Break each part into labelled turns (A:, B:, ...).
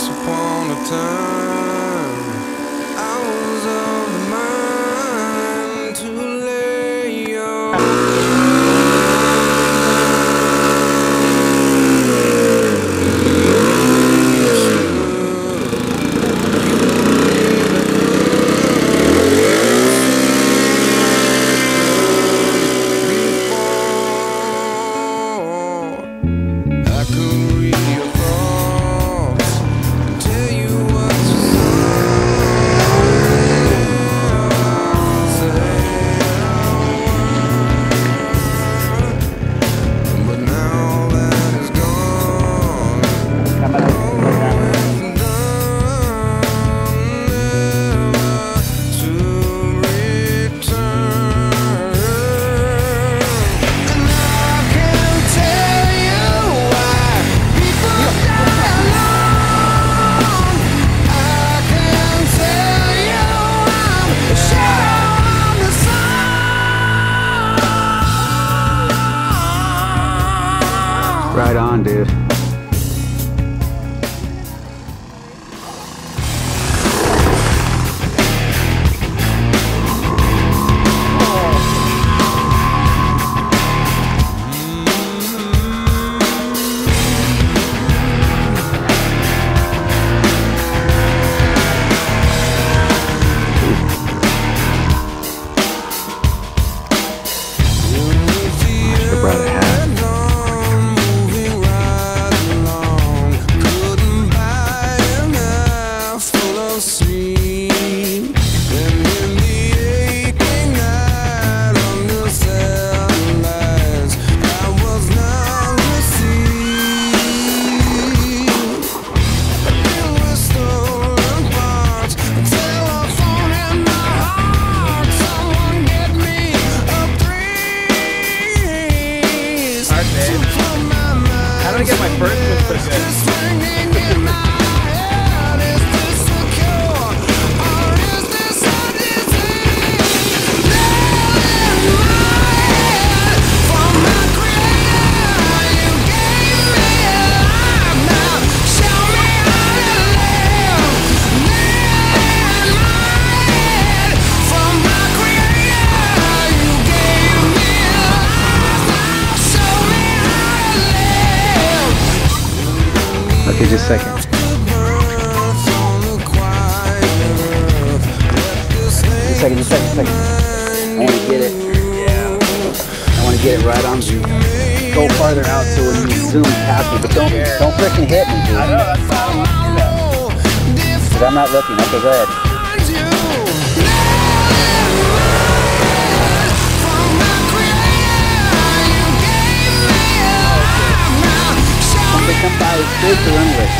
A: Once upon a time, I was of the mind to lay I could read your thoughts, tell you what to say, but now that is gone, and done, never to return. And I can tell you why people die alone. I can tell you I'm sure of the sun.
B: Right on, dude. I brought a hat.
C: How did I get my first one so good?
B: Okay, just a second.
C: Just a second. I want to get it. Yeah. I want to get it right on you. Go farther out so when you zoom past me, but don't freaking hit me, dude.
D: I know, that's all I want to do that.
C: Because I'm not looking. Okay, go ahead. Somebody come by, straight to run with.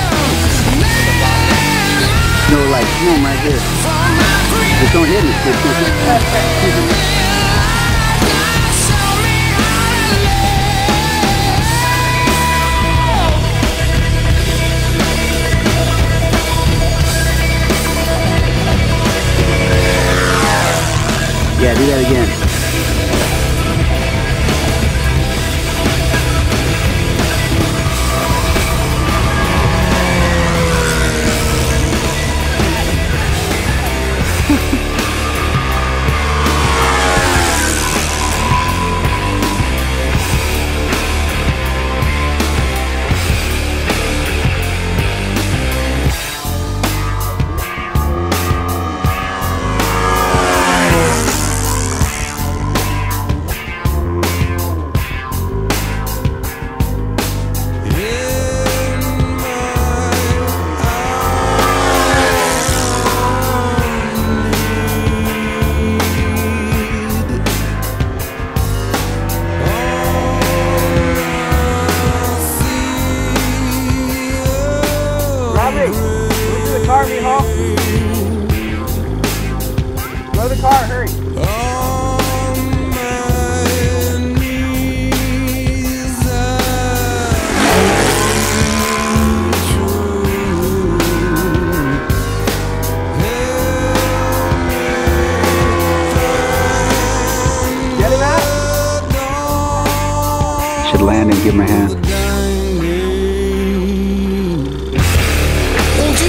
C: No, like, no, I'm right here. Just don't hit me. Just don't hit me. Yeah, do that again.
D: Car, mijo. Go to the car, hurry. Get him out.
B: Should land and give him a hand.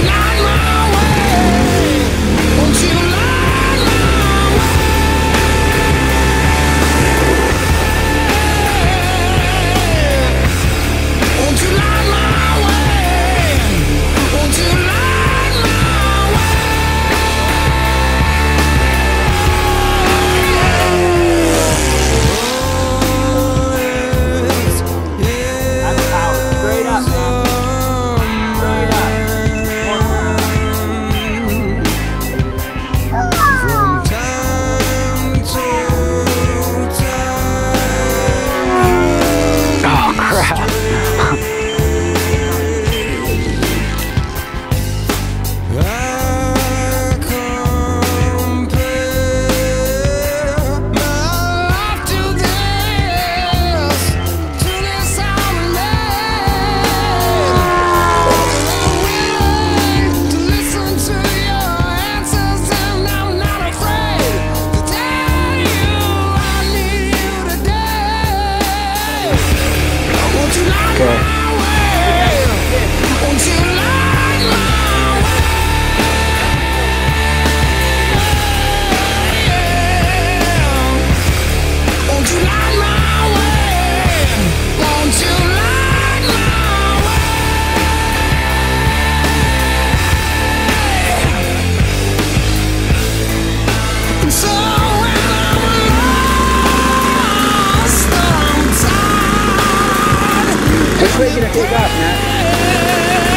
C: Just wait till you take off, Matt.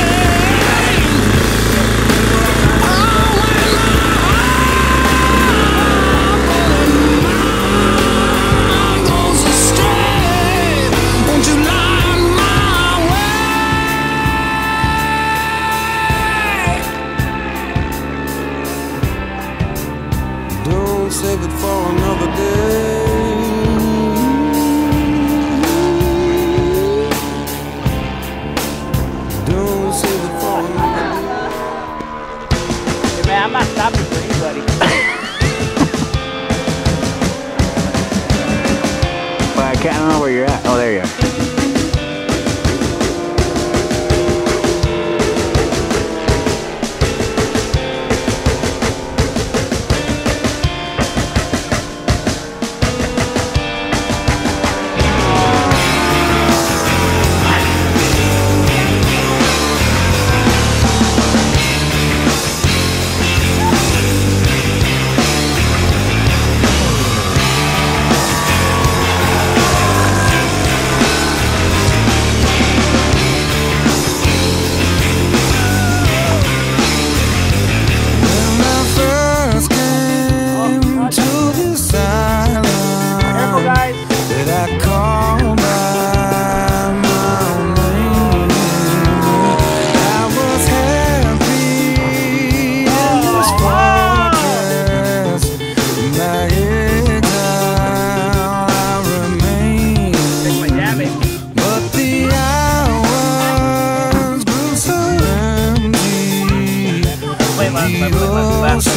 A: Don't save it for another day. Don't save it for another day.
D: Hey, man, I'm not stopping for anybody.
B: Well, I don't know where you're at. Oh, there you are.
A: When I first came to this island,
D: Careful, guys.
A: that I called by my name, I was happy in this fortress. My head down, I remained.
D: Take my damage.
A: But the hours grew so empty.
D: Wait, my last